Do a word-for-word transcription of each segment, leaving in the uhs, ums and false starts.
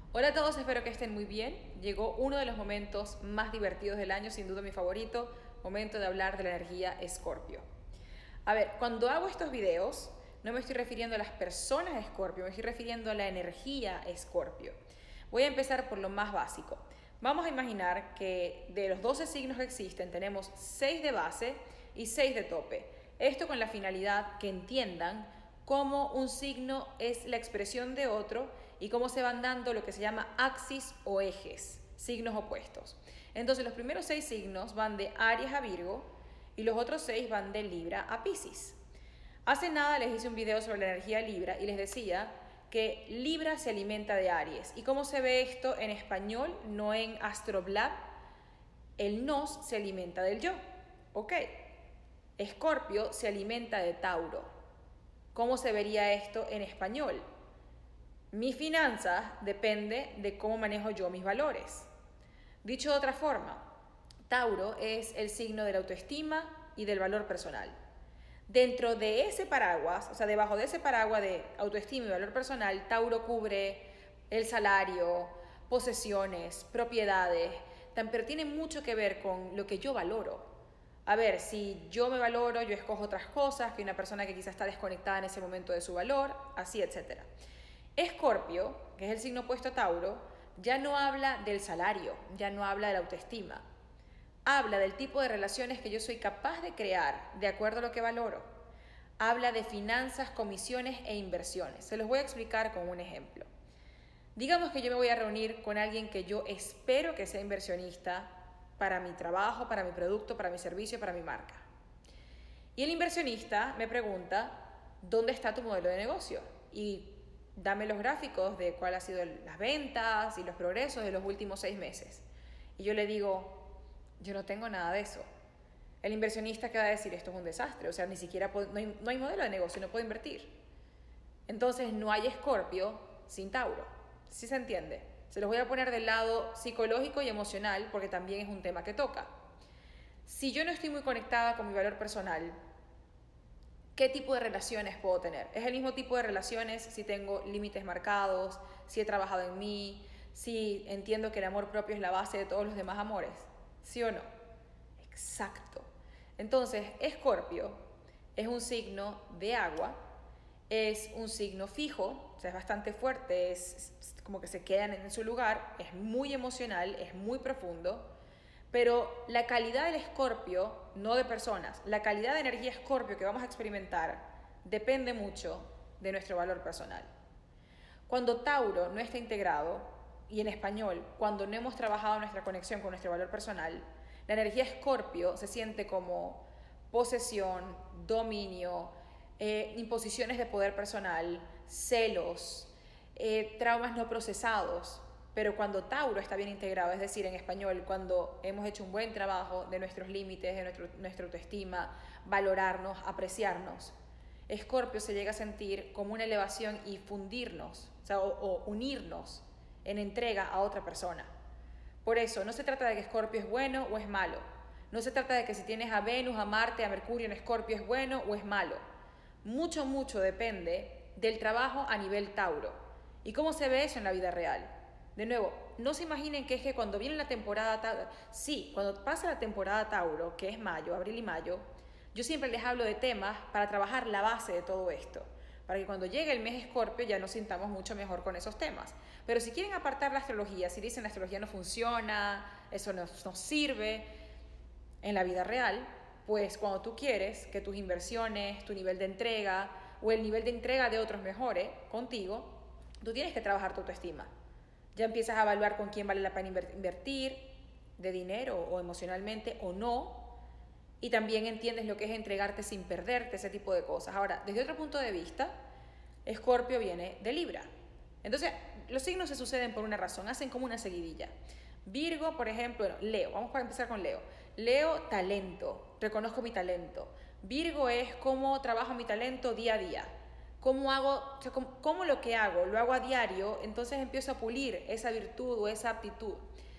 Hola a todos, espero que estén muy bien. Llegó uno de los momentos más divertidos del año, sin duda mi favorito, momento de hablar de la energía Escorpio. A ver, cuando hago estos videos, no me estoy refiriendo a las personas Escorpio, me estoy refiriendo a la energía Escorpio. Voy a empezar por lo más básico. Vamos a imaginar que de los doce signos que existen, tenemos seis de base y seis de tope. Esto con la finalidad que entiendan cómo un signo es la expresión de otro y cómo se van dando lo que se llama axis o ejes, signos opuestos. Entonces los primeros seis signos van de Aries a Virgo y los otros seis van de Libra a Piscis. Hace nada les hice un video sobre la energía Libra y les decía que Libra se alimenta de Aries. ¿Y cómo se ve esto en español, no en Astroblab? El nos se alimenta del yo. Ok. Escorpio se alimenta de Tauro. ¿Cómo se vería esto en español? Mi finanzas depende de cómo manejo yo mis valores. Dicho de otra forma, Tauro es el signo de la autoestima y del valor personal. Dentro de ese paraguas, o sea, debajo de ese paraguas de autoestima y valor personal, Tauro cubre el salario, posesiones, propiedades, pero tiene mucho que ver con lo que yo valoro. A ver, si yo me valoro, yo escojo otras cosas que una persona que quizás está desconectada en ese momento de su valor, así, etcétera. Escorpio, que es el signo opuesto a Tauro, ya no habla del salario, ya no habla de la autoestima. Habla del tipo de relaciones que yo soy capaz de crear de acuerdo a lo que valoro. Habla de finanzas, comisiones e inversiones. Se los voy a explicar con un ejemplo. Digamos que yo me voy a reunir con alguien que yo espero que sea inversionista para mi trabajo, para mi producto, para mi servicio, para mi marca. Y el inversionista me pregunta, ¿dónde está tu modelo de negocio? Y dame los gráficos de cuáles han sido las ventas y los progresos de los últimos seis meses. Y yo le digo, yo no tengo nada de eso. El inversionista, ¿qué va a decir? Esto es un desastre, o sea, ni siquiera puedo, no, hay, no hay modelo de negocio, no puedo invertir. Entonces no hay Escorpio sin Tauro. ¿Sí se entiende? Se los voy a poner del lado psicológico y emocional porque también es un tema que toca. Si yo no estoy muy conectada con mi valor personal, ¿qué tipo de relaciones puedo tener? ¿Es el mismo tipo de relaciones si tengo límites marcados, si he trabajado en mí, si entiendo que el amor propio es la base de todos los demás amores? ¿Sí o no? Exacto. Entonces, Escorpio es un signo de agua, es un signo fijo, o sea, es bastante fuerte, es, es como que se quedan en su lugar, es muy emocional, es muy profundo, pero la calidad del Escorpio, no de personas, la calidad de energía Escorpio que vamos a experimentar depende mucho de nuestro valor personal. Cuando Tauro no está integrado, y en español, cuando no hemos trabajado nuestra conexión con nuestro valor personal, la energía Escorpio se siente como posesión, dominio, eh, imposiciones de poder personal, celos, eh, traumas no procesados. Pero cuando Tauro está bien integrado, es decir, en español, cuando hemos hecho un buen trabajo de nuestros límites, de nuestro, nuestra autoestima, valorarnos, apreciarnos, Escorpio se llega a sentir como una elevación y fundirnos, o sea, o, o unirnos en entrega a otra persona. Por eso, no se trata de que Escorpio es bueno o es malo. No se trata de que si tienes a Venus, a Marte, a Mercurio en Escorpio es bueno o es malo. Mucho, mucho depende del trabajo a nivel Tauro. ¿Y cómo se ve eso en la vida real? De nuevo, no se imaginen que es que cuando viene la temporada Tauro, sí, cuando pasa la temporada Tauro, que es mayo, abril y mayo, yo siempre les hablo de temas para trabajar la base de todo esto, para que cuando llegue el mes Escorpio ya nos sintamos mucho mejor con esos temas. Pero si quieren apartar la astrología, si dicen la astrología no funciona, eso no nos sirve en la vida real, pues cuando tú quieres que tus inversiones, tu nivel de entrega o el nivel de entrega de otros mejore contigo, tú tienes que trabajar tu autoestima. Ya empiezas a evaluar con quién vale la pena invertir, de dinero o emocionalmente o no, y también entiendes lo que es entregarte sin perderte, ese tipo de cosas. Ahora, desde otro punto de vista, Escorpio viene de Libra. Entonces, los signos se suceden por una razón, hacen como una seguidilla. Virgo, por ejemplo, bueno, Leo, vamos a empezar con Leo. Leo, talento, reconozco mi talento. Virgo es cómo trabajo mi talento día a día. ¿Cómo hago, o sea, cómo, cómo lo que hago, lo hago a diario, entonces empiezo a pulir esa virtud o esa aptitud.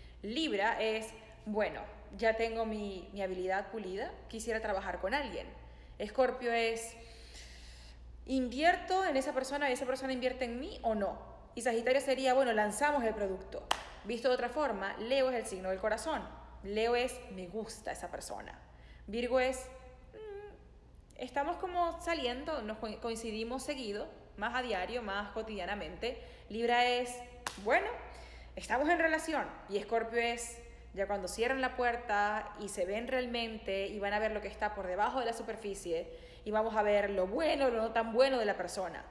Libra es, bueno, ya tengo mi, mi habilidad pulida, quisiera trabajar con alguien. Escorpio es, invierto en esa persona y esa persona invierte en mí o no. Y Sagitario sería, bueno, lanzamos el producto. Visto de otra forma, Leo es el signo del corazón. Leo es, me gusta esa persona. Virgo es, mmm, estamos como saliendo, nos coincidimos seguido, más a diario, más cotidianamente. Libra es, bueno, estamos en relación. Y Escorpio es, ya cuando cierran la puerta y se ven realmente y van a ver lo que está por debajo de la superficie y vamos a ver lo bueno, lo no tan bueno de la persona.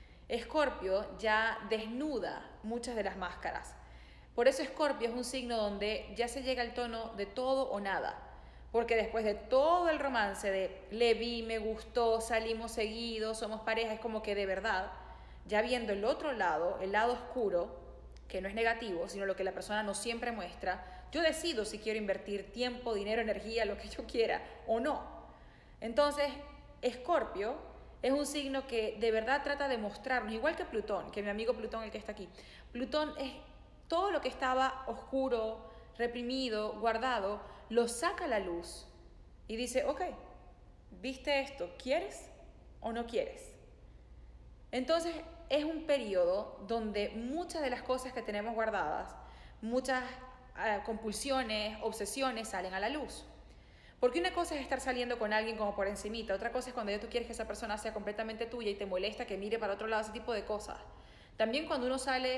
Escorpio ya desnuda muchas de las máscaras. Por eso Escorpio es un signo donde ya se llega al tono de todo o nada. Porque después de todo el romance de le vi, me gustó, salimos seguidos, somos pareja, es como que de verdad, ya viendo el otro lado, el lado oscuro, que no es negativo, sino lo que la persona no siempre muestra, yo decido si quiero invertir tiempo, dinero, energía, lo que yo quiera o no. Entonces, Escorpio es un signo que de verdad trata de mostrarnos, igual que Plutón, que mi amigo Plutón, el que está aquí. Plutón es todo lo que estaba oscuro, reprimido, guardado, lo saca a la luz y dice, ok, ¿viste esto? ¿Quieres o no quieres? Entonces, es un periodo donde muchas de las cosas que tenemos guardadas, muchas uh, compulsiones, obsesiones salen a la luz. Porque una cosa es estar saliendo con alguien como por encimita, otra cosa es cuando ya tú quieres que esa persona sea completamente tuya y te molesta que mire para otro lado, ese tipo de cosas. También cuando uno sale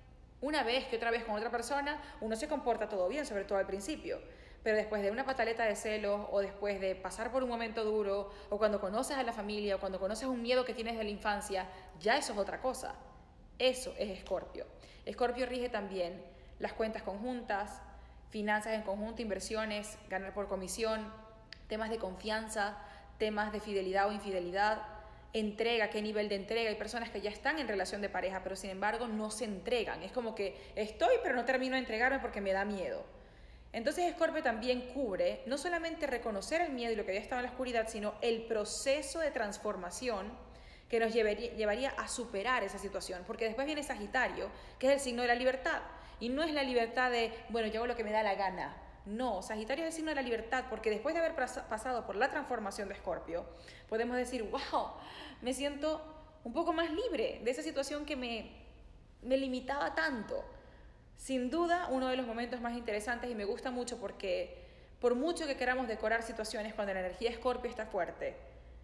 una vez que otra vez con otra persona, uno se comporta todo bien, sobre todo al principio. Pero después de una pataleta de celos o después de pasar por un momento duro o cuando conoces a la familia o cuando conoces un miedo que tienes de la infancia, ya eso es otra cosa. Eso es Escorpio. Escorpio rige también las cuentas conjuntas, finanzas en conjunto, inversiones, ganar por comisión, temas de confianza, temas de fidelidad o infidelidad, entrega, qué nivel de entrega. Hay personas que ya están en relación de pareja, pero sin embargo no se entregan. Es como que estoy, pero no termino de entregarme porque me da miedo. Entonces Escorpio también cubre no solamente reconocer el miedo y lo que había estado en la oscuridad, sino el proceso de transformación que nos llevaría, llevaría a superar esa situación. Porque después viene Sagitario, que es el signo de la libertad. Y no es la libertad de, bueno, yo hago lo que me da la gana. No, Sagitario es el signo de la libertad, porque después de haber pasado por la transformación de Escorpio, podemos decir, wow, me siento un poco más libre de esa situación que me, me limitaba tanto. Sin duda, uno de los momentos más interesantes y me gusta mucho porque por mucho que queramos decorar situaciones, cuando la energía Escorpio está fuerte,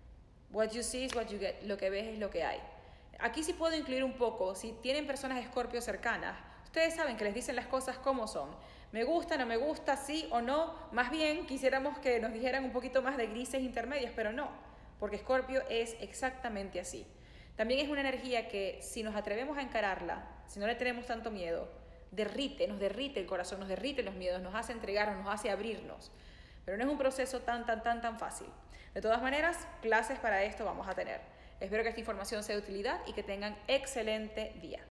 what you see is what you get, lo que ves es lo que hay. Aquí sí puedo incluir un poco, si tienen personas Escorpio cercanas, ustedes saben que les dicen las cosas como son. Me gusta, no me gusta, sí o no. Más bien quisiéramos que nos dijeran un poquito más de grises intermedios, pero no, porque Escorpio es exactamente así. También es una energía que si nos atrevemos a encararla, si no le tenemos tanto miedo, derrite, nos derrite el corazón, nos derrite los miedos, nos hace entregarnos, nos hace abrirnos. Pero no es un proceso tan, tan, tan, tan fácil. De todas maneras, clases para esto vamos a tener. Espero que esta información sea de utilidad y que tengan excelente día.